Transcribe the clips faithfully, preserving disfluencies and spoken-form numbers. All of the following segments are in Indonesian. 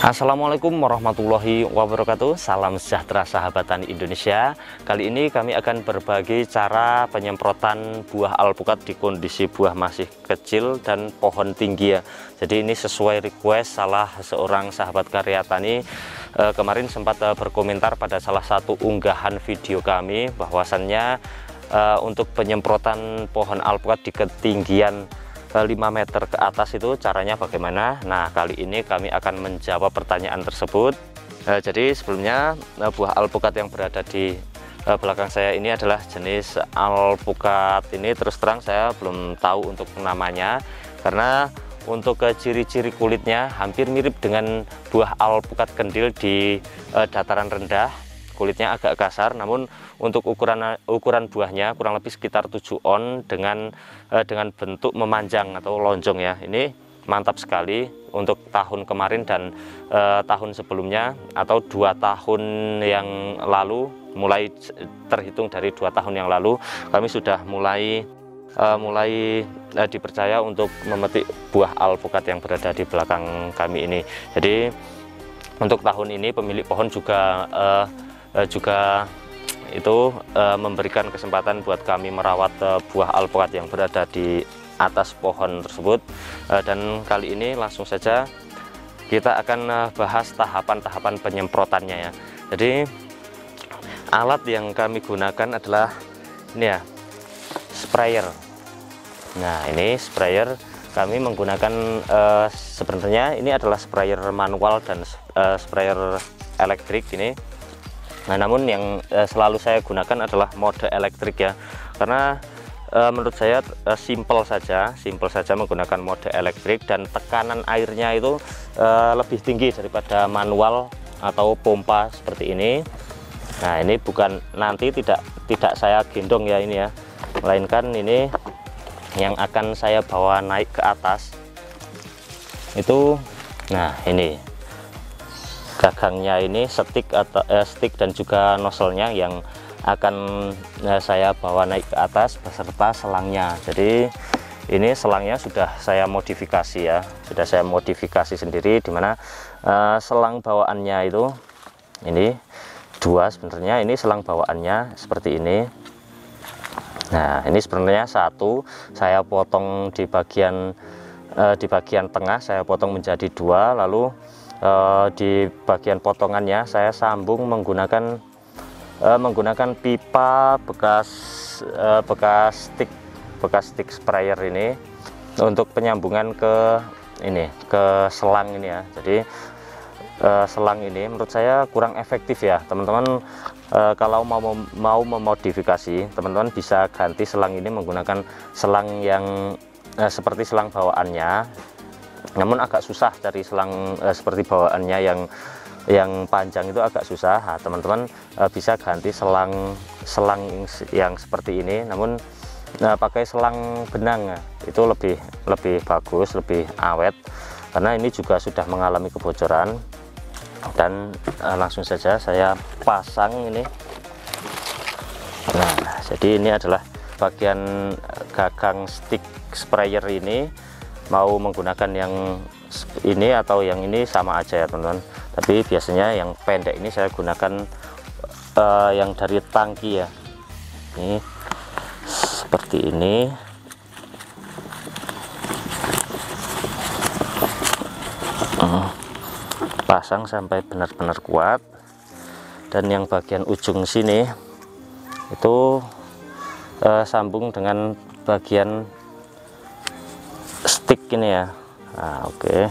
Assalamualaikum warahmatullahi wabarakatuh. Salam sejahtera sahabat tani Indonesia. Kali ini kami akan berbagi cara penyemprotan buah alpukat di kondisi buah masih kecil dan pohon tinggi ya. Jadi ini sesuai request salah seorang sahabat karya tani. e, Kemarin sempat e, berkomentar pada salah satu unggahan video kami bahwasannya e, untuk penyemprotan pohon alpukat di ketinggian lima meter ke atas itu caranya bagaimana. Nah, kali ini kami akan menjawab pertanyaan tersebut. eh, jadi sebelumnya eh, buah alpukat yang berada di eh, belakang saya ini adalah jenis alpukat ini, terus terang saya belum tahu untuk namanya, karena untuk ke ciri-ciri kulitnya hampir mirip dengan buah alpukat kendil di eh, dataran rendah. Kulitnya agak kasar, namun untuk ukuran ukuran buahnya kurang lebih sekitar tujuh on dengan eh, dengan bentuk memanjang atau lonjong ya. Ini mantap sekali untuk tahun kemarin dan eh, tahun sebelumnya atau dua tahun yang lalu, mulai terhitung dari dua tahun yang lalu kami sudah mulai uh, mulai uh, dipercaya untuk memetik buah alpukat yang berada di belakang kami ini. Jadi untuk tahun ini pemilik pohon juga uh, juga itu e, memberikan kesempatan buat kami merawat e, buah alpukat yang berada di atas pohon tersebut. E, dan kali ini langsung saja kita akan e, bahas tahapan-tahapan penyemprotannya ya. Jadi alat yang kami gunakan adalah ini ya, sprayer. Nah, ini sprayer kami menggunakan e, sebenarnya ini adalah sprayer manual dan e, sprayer elektrik ini. Nah, namun yang eh, selalu saya gunakan adalah mode elektrik ya, karena eh, menurut saya eh, simple saja, simple saja menggunakan mode elektrik, dan tekanan airnya itu eh, lebih tinggi daripada manual atau pompa seperti ini. Nah, ini bukan nanti tidak tidak saya gendong ya ini ya, melainkan ini yang akan saya bawa naik ke atas itu. Nah, ini gagangnya ini stick atau eh, stick dan juga nozzle-nya yang akan eh, saya bawa naik ke atas beserta selangnya. Jadi ini selangnya sudah saya modifikasi ya, sudah saya modifikasi sendiri, dimana eh, selang bawaannya itu ini dua sebenarnya. Ini selang bawaannya seperti ini. Nah, ini sebenarnya satu saya potong di bagian eh, di bagian tengah, saya potong menjadi dua, lalu Uh, di bagian potongannya saya sambung menggunakan uh, menggunakan pipa bekas uh, bekas stick bekas stick sprayer ini untuk penyambungan ke ini ke selang ini ya. Jadi uh, selang ini menurut saya kurang efektif ya teman-teman. Uh, kalau mau mau memodifikasi, teman-teman bisa ganti selang ini menggunakan selang yang uh, seperti selang bawaannya. Namun agak susah cari selang eh, seperti bawaannya yang yang panjang, itu agak susah. Nah, teman-teman eh, bisa ganti selang selang yang seperti ini, namun eh, pakai selang benang ya, itu lebih lebih bagus, lebih awet, karena ini juga sudah mengalami kebocoran. Dan eh, langsung saja saya pasang ini. Nah, jadi ini adalah bagian gagang stick sprayer ini. Mau menggunakan yang ini atau yang ini sama aja ya teman-teman, tapi biasanya yang pendek ini saya gunakan uh, yang dari tangki ya. Ini seperti ini. uh, pasang sampai benar-benar kuat, dan yang bagian ujung sini itu uh, sambung dengan bagian stick ini ya. Nah, oke, okay.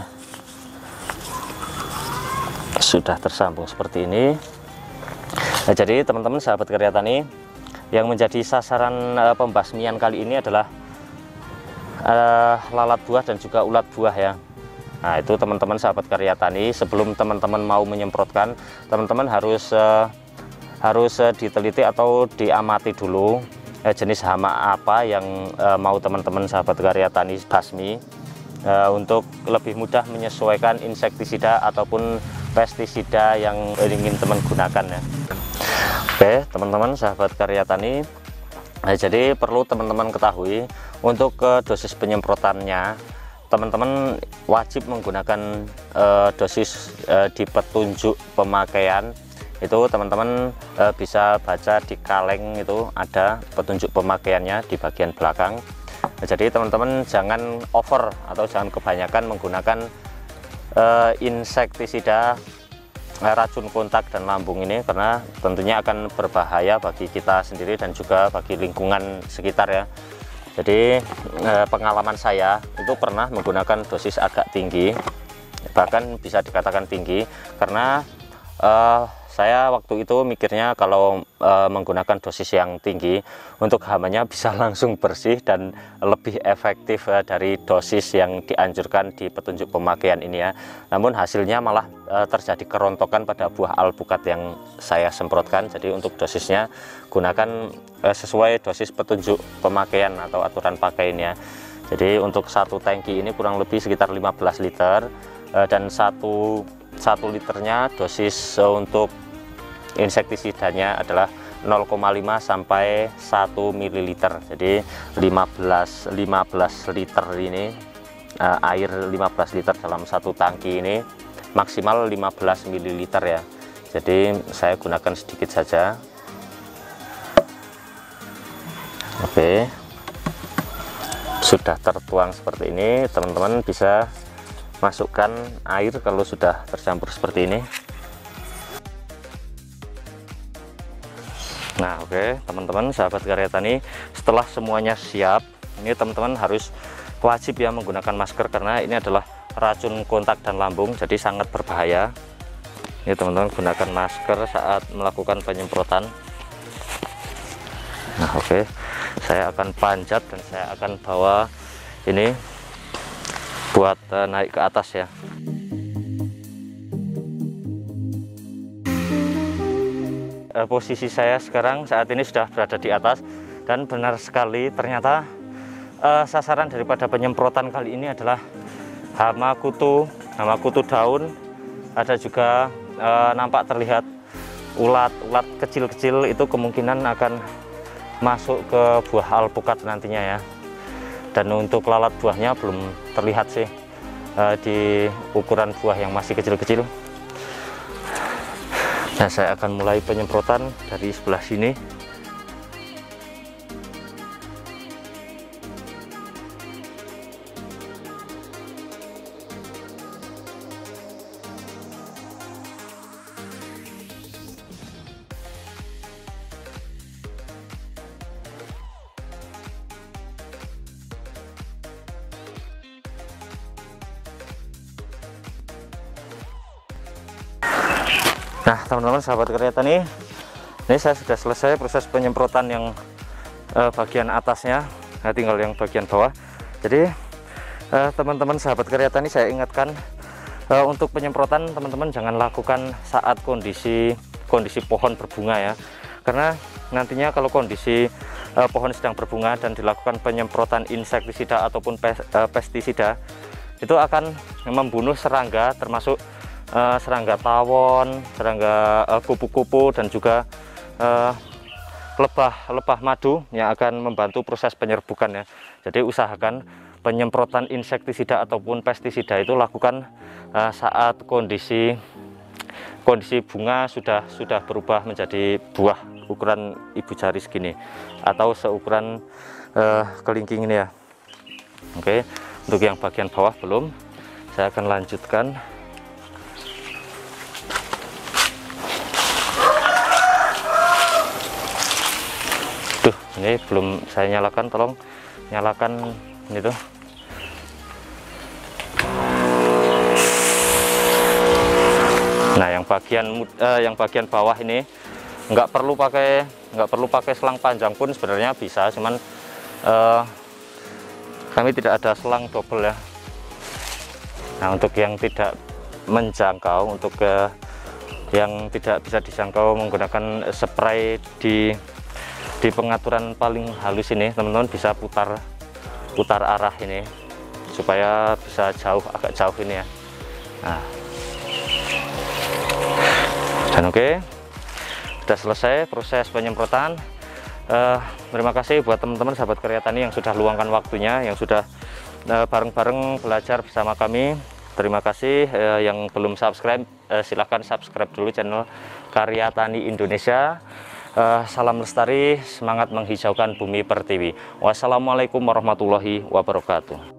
Sudah tersambung seperti ini. Nah, jadi teman-teman sahabat karya tani, yang menjadi sasaran uh, pembasmian kali ini adalah uh, lalat buah dan juga ulat buah ya. Nah, itu teman-teman sahabat karya tani, sebelum teman-teman mau menyemprotkan, teman-teman harus uh, harus uh, diteliti atau diamati dulu Eh, jenis hama apa yang eh, mau teman-teman sahabat karya tani basmi, eh, untuk lebih mudah menyesuaikan insektisida ataupun pestisida yang ingin teman gunakan ya. Oke teman-teman sahabat karya tani, eh, jadi perlu teman-teman ketahui untuk ke dosis penyemprotannya teman-teman wajib menggunakan uh, dosis uh, di petunjuk pemakaian. Itu teman-teman uh, bisa baca di kaleng, itu ada petunjuk pemakaiannya di bagian belakang. Nah, jadi teman-teman jangan over atau jangan kebanyakan menggunakan uh, insektisida uh, racun kontak dan lambung ini, karena tentunya akan berbahaya bagi kita sendiri dan juga bagi lingkungan sekitar ya. Jadi eh, pengalaman saya itu pernah menggunakan dosis agak tinggi, bahkan bisa dikatakan tinggi, karena eh, saya waktu itu mikirnya kalau eh, menggunakan dosis yang tinggi untuk hamanya bisa langsung bersih dan lebih efektif eh, dari dosis yang dianjurkan di petunjuk pemakaian ini ya. Namun hasilnya malah eh, terjadi kerontokan pada buah alpukat yang saya semprotkan. Jadi untuk dosisnya gunakan eh, sesuai dosis petunjuk pemakaian atau aturan pakainya. Jadi untuk satu tangki ini kurang lebih sekitar lima belas liter, eh, dan satu satu liternya dosis eh, untuk insektisidanya adalah nol koma lima sampai satu mililiter. Jadi lima belas liter ini uh, air lima belas liter dalam satu tangki ini maksimal lima belas mililiter ya. Jadi saya gunakan sedikit saja. Oke, sudah tertuang seperti ini, teman-teman bisa masukkan air kalau sudah tercampur seperti ini. Nah, oke okay, teman-teman sahabat karya tani, setelah semuanya siap, ini teman-teman harus wajib ya menggunakan masker, karena ini adalah racun kontak dan lambung, jadi sangat berbahaya. Ini teman-teman gunakan masker saat melakukan penyemprotan. Nah, oke okay, saya akan panjat dan saya akan bawa ini buat uh, naik ke atas ya. Posisi saya sekarang saat ini sudah berada di atas, dan benar sekali ternyata uh, sasaran daripada penyemprotan kali ini adalah hama kutu, hama kutu daun. Ada juga uh, nampak terlihat ulat-ulat kecil-kecil, itu kemungkinan akan masuk ke buah alpukat nantinya ya. Dan untuk lalat buahnya belum terlihat sih uh, di ukuran buah yang masih kecil-kecil. Nah, saya akan mulai penyemprotan dari sebelah sini. Nah, teman-teman sahabat karya tani, ini saya sudah selesai proses penyemprotan yang eh, bagian atasnya, nah, tinggal yang bagian bawah. Jadi teman-teman eh, sahabat karya tani, saya ingatkan eh, untuk penyemprotan teman-teman jangan lakukan saat kondisi kondisi pohon berbunga ya, karena nantinya kalau kondisi eh, pohon sedang berbunga dan dilakukan penyemprotan insektisida ataupun pes, eh, pestisida, itu akan membunuh serangga, termasuk Uh, serangga tawon, serangga kupu-kupu, uh, dan juga lebah-lebah uh, madu yang akan membantu proses penyerbukan ya. Jadi usahakan penyemprotan insektisida ataupun pestisida itu lakukan uh, saat kondisi kondisi bunga sudah sudah berubah menjadi buah ukuran ibu jari segini atau seukuran uh, kelingking ini ya. Oke, untuk yang bagian bawah belum, saya akan lanjutkan. Ini belum saya nyalakan, tolong nyalakan ini tuh. Nah, yang bagian eh, yang bagian bawah ini nggak perlu pakai nggak perlu pakai selang panjang pun sebenarnya bisa, cuman eh, kami tidak ada selang double ya. Nah, untuk yang tidak menjangkau, untuk eh, yang tidak bisa dijangkau menggunakan spray di di pengaturan paling halus ini, teman-teman bisa putar putar arah ini supaya bisa jauh, agak jauh ini ya. Nah, dan oke, sudah selesai proses penyemprotan. Uh, terima kasih buat teman-teman sahabat karya tani yang sudah luangkan waktunya, yang sudah bareng-bareng belajar bersama kami. Terima kasih. Eh, yang belum subscribe, eh, silahkan subscribe dulu channel Karya Tani Indonesia. Uh, salam lestari, semangat menghijaukan bumi pertiwi. Wassalamualaikum warahmatullahi wabarakatuh.